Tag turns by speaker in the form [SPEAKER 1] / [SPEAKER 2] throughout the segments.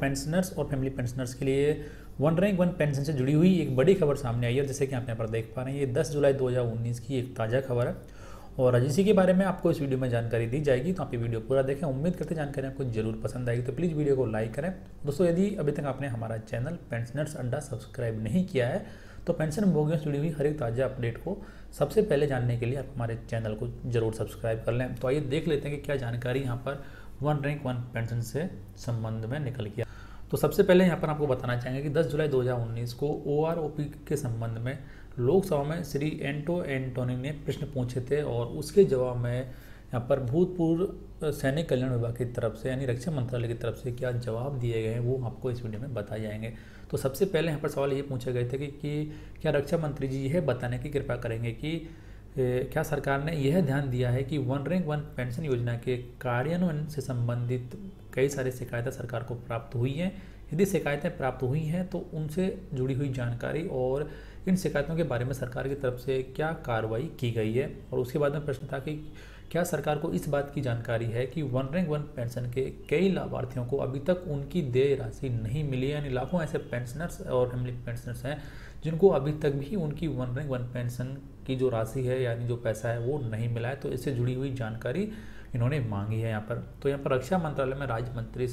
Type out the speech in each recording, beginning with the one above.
[SPEAKER 1] Pensioners और family pensioners के लिए वन रैंक वन पेंशन से जुड़ी हुई एक बड़ी खबर सामने आई है। जैसे कि आप यहाँ पर देख पा रहे हैं, ये 10 जुलाई 2019 की एक ताज़ा खबर है और इसी के बारे में आपको इस वीडियो में जानकारी दी जाएगी। तो आप ये वीडियो पूरा देखें, उम्मीद करते जानकारी आपको जरूर पसंद आएगी। तो प्लीज़ वीडियो को लाइक करें। दोस्तों, यदि अभी तक आपने हमारा चैनल पेंशनर्स अड्डा सब्सक्राइब नहीं किया है तो पेंशन भोगियों से जुड़ी हुई हर एक ताज़ा अपडेट को सबसे पहले जानने के लिए आप हमारे चैनल को जरूर सब्सक्राइब कर लें। तो आइए देख लेते हैं कि क्या जानकारी यहाँ पर वन रैंक वन पेंशन से संबंध में निकल गया। तो सबसे पहले यहाँ पर आपको बताना चाहेंगे कि 10 जुलाई 2019 को OROP के संबंध में लोकसभा में श्री एंटो एंटोनी ने प्रश्न पूछे थे और उसके जवाब में यहाँ पर भूतपूर्व सैनिक कल्याण विभाग की तरफ से यानी रक्षा मंत्रालय की तरफ से क्या जवाब दिए गए हैं वो आपको इस वीडियो में बताए जाएंगे। तो सबसे पहले यहाँ पर सवाल ये पूछे गए थे कि क्या रक्षा मंत्री जी यह बताने की कृपा करेंगे कि क्या सरकार ने यह ध्यान दिया है कि वन रैंक वन पेंशन योजना के कार्यान्वयन से संबंधित कई सारी शिकायतें सरकार को प्राप्त हुई हैं। यदि शिकायतें प्राप्त हुई हैं तो उनसे जुड़ी हुई जानकारी और इन शिकायतों के बारे में सरकार की तरफ से क्या कार्रवाई की गई है। और उसके बाद में प्रश्न था कि क्या सरकार को इस बात की जानकारी है कि वन रैंक वन पेंशन के कई लाभार्थियों को अभी तक उनकी देय राशि नहीं मिली है, यानी लाखों ऐसे पेंशनर्स और फैमिली पेंशनर्स हैं जिनको अभी तक भी उनकी वन रैंक वन पेंशन की जो राशि है यानी जो पैसा है वो नहीं मिला है। तो इससे जुड़ी हुई जानकारी इन्होंने मांगी है यहाँ पर। तो यहाँ पर रक्षा मंत्रालय में राज्य मंत्री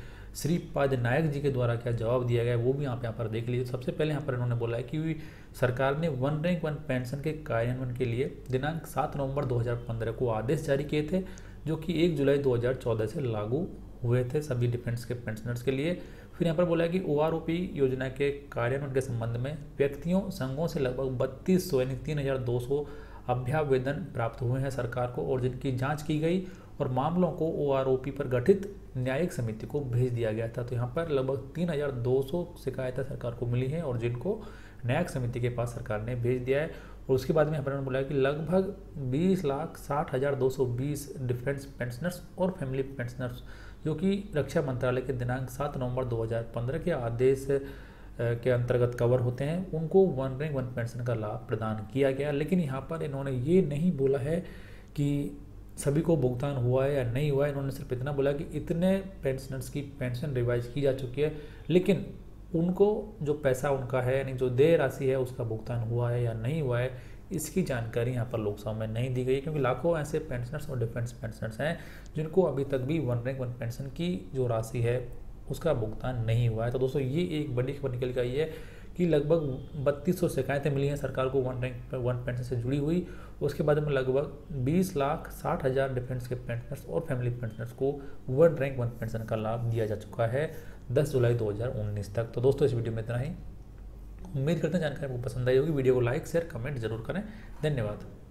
[SPEAKER 1] श्रीपाद नायक जी के द्वारा क्या जवाब दिया गया है वो भी आप यहाँ पर देख लीजिए। सबसे पहले यहाँ पर इन्होंने बोला है कि सरकार ने वन रैंक वन पेंशन के कार्यान्वयन के लिए दिनांक 7 नवंबर 2015 को आदेश जारी किए थे, जो कि 1 जुलाई 2014 से लागू हुए थे सभी डिफेंस के पेंशनर्स के लिए। फिर यहाँ पर बोला है कि OROP योजना के कार्यान्वयन के संबंध में व्यक्तियों संघों से लगभग 3200 यानी 3200 अभ्यावेदन प्राप्त हुए हैं सरकार को और जिनकी जांच की गई और मामलों को OROP पर गठित न्यायिक समिति को भेज दिया गया था। तो यहाँ पर लगभग 3200 शिकायतें सरकार को मिली हैं और जिनको न्यायिक समिति के पास सरकार ने भेज दिया है। और उसके बाद में यहाँ पर उन्होंने बोला कि लगभग 20,60,220 डिफेंस पेंशनर्स और फैमिली पेंशनर्स जो कि रक्षा मंत्रालय के दिनांक 7 नवंबर 2015 के आदेश के अंतर्गत कवर होते हैं, उनको वन रैंक वन पेंशन का लाभ प्रदान किया गया। लेकिन यहाँ पर इन्होंने ये नहीं बोला है कि सभी को भुगतान हुआ है या नहीं हुआ है। इन्होंने सिर्फ इतना बोला कि इतने पेंशनर्स की पेंशन रिवाइज की जा चुकी है, लेकिन उनको जो पैसा उनका है यानी जो देय राशि है उसका भुगतान हुआ है या नहीं हुआ है इसकी जानकारी यहाँ पर लोकसभा में नहीं दी गई, क्योंकि लाखों ऐसे पेंशनर्स और डिफेंस पेंशनर्स हैं जिनको अभी तक भी वन रैंक वन पेंशन की जो राशि है उसका भुगतान नहीं हुआ है। तो दोस्तों, ये एक बड़ी खबर निकल गई है कि लगभग 3200 शिकायतें मिली हैं सरकार को वन रैंक वन पेंशन से जुड़ी हुई। उसके बाद में लगभग 20,60,000 डिफेंस के पेंशनर्स और फैमिली पेंशनर्स को वन रैंक वन पेंशन का लाभ दिया जा चुका है 10 जुलाई 2019 तक। तो दोस्तों, इस वीडियो में इतना ही। उम्मीद करते हैं जानकारी आपको पसंद आई होगी। वीडियो को लाइक शेयर कमेंट जरूर करें। धन्यवाद।